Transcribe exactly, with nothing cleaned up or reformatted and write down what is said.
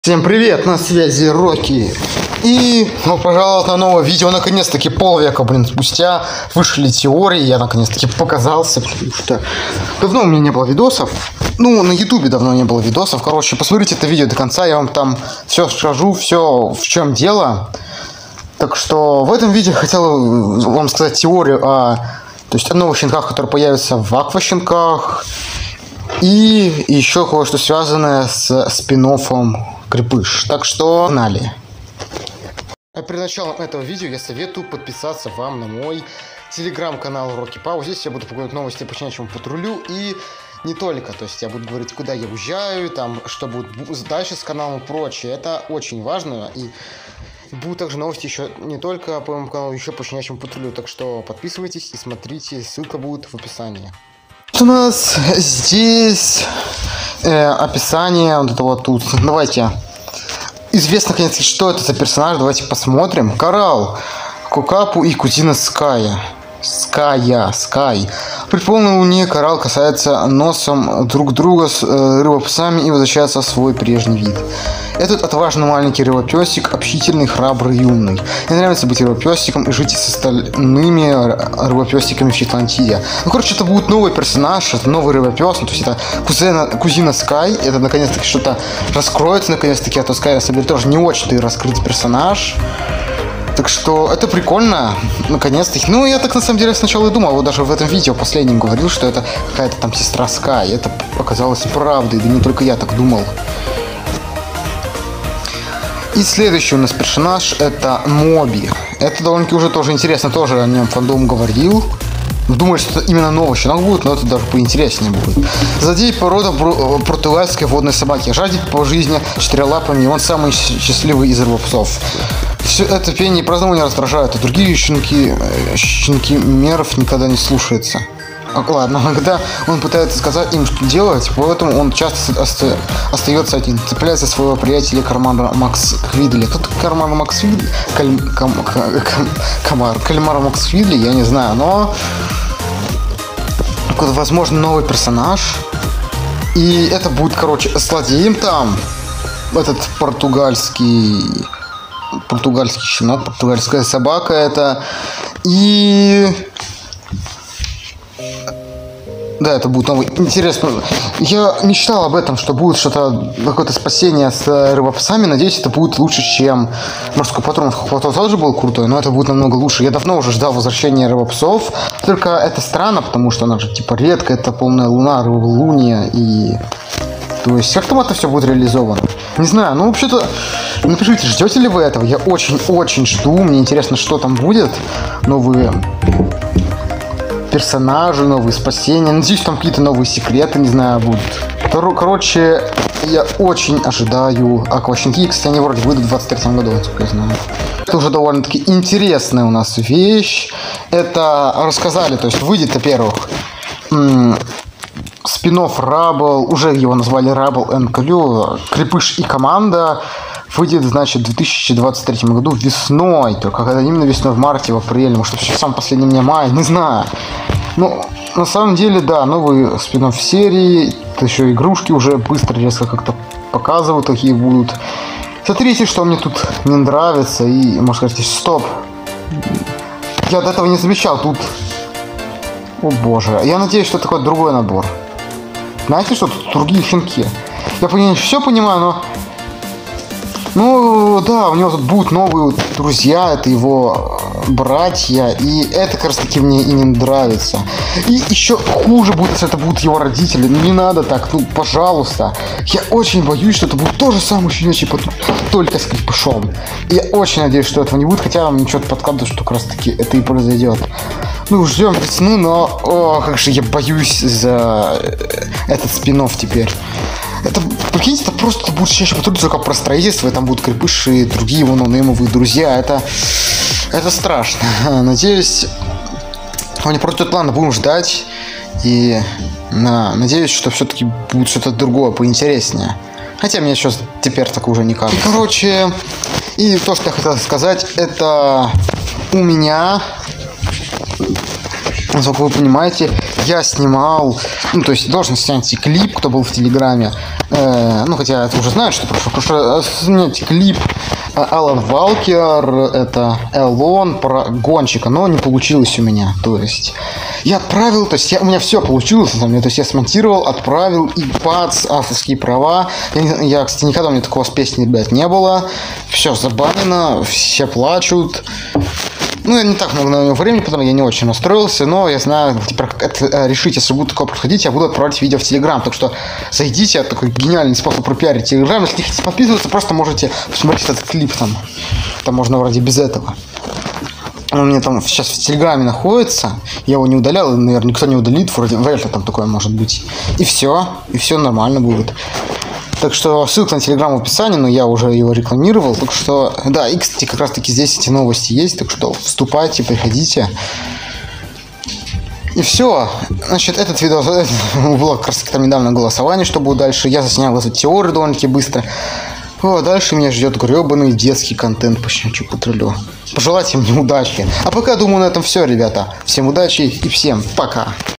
Всем привет, на связи Рокки. И, ну, пожалуйста, на новое видео. Наконец-таки полвека, блин, спустя вышли теории. Я наконец-таки показался, потому что давно у меня не было видосов. Ну, на ютубе давно не было видосов. Короче, посмотрите это видео до конца, я вам там все скажу, все в чем дело. Так что в этом видео хотел вам сказать теорию о, то есть, о новых щенках, которые появятся в акващенках. И еще кое-что связанное с спин-оффом Крепыш. Так что погнали. А перед началом этого видео я советую подписаться вам на мой телеграм-канал Рокки Пау. Здесь я буду показывать новости по щенячьему патрулю и не только. То есть я буду говорить, куда я уезжаю, там, что будет дальше с каналом и прочее. Это очень важно. И будут также новости еще не только по моему каналу, еще по щенячьему патрулю. Так что подписывайтесь и смотрите. Ссылка будет в описании. У нас здесь э, описание вот это вот тут. Давайте. Известно, наконец, что это за персонаж. Давайте посмотрим. Коралл, Кокапу и кузина Ская. Ская, Скай. При полной луне коралл касается носом друг друга с э, рыбопсами и возвращается в свой прежний вид. Этот отважный маленький рыбопесик, общительный, храбрый и умный. Мне нравится быть рыбопесиком и жить с остальными рыбопесиками в Шотландии. Ну, короче, это будет новый персонаж, это новый рыбопес. Ну, то есть это кузена, кузина Скай. Это наконец-таки что-то раскроется, наконец-таки, а то Скай на самом деле тоже не очень-то раскрытый персонаж. Так что это прикольно, наконец-таки. Ну, я так на самом деле сначала и думал, вот даже в этом видео последнем говорил, что это какая-то там сестра Скай. Это оказалось правдой, да не только я так думал. И следующий у нас персонаж это Моби. Это довольно-таки уже тоже интересно, тоже о нем фандом говорил. Думаю, что это именно новый щенок будет, но это даже поинтереснее будет. Злодей порода португальской водной собаки. Жадит по жизни четырелапами, и он самый счастливый из рыбопсов. Все это пение и празднование раздражают, а другие щенки, щенки меров никогда не слушаются. А, ладно, когда он пытается сказать им, что делать, поэтому он часто оста остается один. Цепляется своего приятеля Кальмара Макс Квидли. Тут Кальмар Макс Квидли? Каль... Кам... Кам... Камар... Кальмар Макс Квидли, я не знаю, но... Возможно, новый персонаж. И это будет, короче, злодеем там. Этот португальский... Португальский щенок, португальская собака это. И... Да, это будет новый. Интересно. Я мечтал об этом, что будет что-то, какое-то спасение с рыбопсами. Надеюсь, это будет лучше, чем морской патруль. Морской патруль тоже был крутой, но это будет намного лучше. Я давно уже ждал возвращения рыбопсов. Только это странно, потому что она же типа редко, это полная луна, рыболуния и... То есть, как там это все будет реализовано? Не знаю, ну вообще-то, напишите, ждете ли вы этого? Я очень-очень жду, мне интересно, что там будет. Новые персонажи, новые спасения. Надеюсь, там какие-то новые секреты, не знаю, будут. Короче, я очень ожидаю акващенки. Кстати, они вроде выйдут в двадцать третьем году, насколько я знаю. Это уже довольно-таки интересная у нас вещь. Это рассказали, то есть выйдет, во-первых, спин-офф Rubble, уже его назвали Rubble энд Crew, Крепыш и команда, выйдет, значит, в две тысячи двадцать третьем году весной, только когда именно весной, в марте, в апреле, может, вообще в самом последнем мне мае, не знаю. Ну, на самом деле, да, новые спин-офф серии, еще игрушки уже быстро, резко как-то показывают, какие будут. Смотрите, что мне тут не нравится, и, можно сказать, стоп. Я до этого не замечал, тут... О боже, я надеюсь, что это такой другой набор. Знаете, что тут другие щенки? Я понимаю, все понимаю, но... Ну, да, у него тут будут новые друзья, это его братья, и это как раз таки мне и не нравится. И еще хуже будет, если это будут его родители. Ну, не надо так, ну, пожалуйста. Я очень боюсь, что это будет то же самое щенячий патруль, только с Крепышом. И я очень надеюсь, что этого не будет, хотя вам ничего подкладывает, что как раз таки это и произойдет. Ну, ждем весны, но... О, как же я боюсь за этот спин-офф теперь. Это, прикиньте, это просто будет щенячий патруль только про строительство, и там будут Крепыши и другие его ноунеймовые друзья. Это... Это страшно. Надеюсь, они против плана будем ждать. И на, надеюсь, что все-таки будет что-то другое, поинтереснее. Хотя мне сейчас теперь так уже не кажется. И, короче, и то, что я хотел сказать, это у меня... Насколько вы понимаете, я снимал, ну, то есть должен снять клип, кто был в Телеграме. Э, ну, хотя это уже знают, что прошло. Потому что снять клип Алан Валкер, это Элон про гонщика, но не получилось у меня. То есть я отправил, то есть я, у меня все получилось, на самом деле. То есть я смонтировал, отправил, и пац, авторские права. Я, я, кстати, никогда у меня такого с песней, ребят, не было. Все забанено, все плачут. Ну, я не так много на него времени, потому я не очень настроился, но я знаю, типа, как это решить, если будет такое происходить, я буду отправлять видео в Телеграм, так что зайдите, это такой гениальный способ пропиарить Телеграм, если не хотите подписываться, просто можете посмотреть этот клип там, там можно вроде без этого. Он у меня там сейчас в Телеграме находится, я его не удалял, наверное, никто не удалит, вроде вряд ли там такое может быть, и все, и все нормально будет. Так что ссылка на Телеграм в описании, но я уже его рекламировал. Так что, да, и, кстати, как раз таки здесь эти новости есть. Так что вступайте, приходите. И все. Значит, этот видео, было как раз таки там недавно голосование, что будет дальше. Я заснял эту теорию довольно-таки быстро. О, дальше меня ждет гребаный детский контент по щенячью патрулю. Пожелайте мне удачи. А пока, думаю, на этом все, ребята. Всем удачи и всем пока.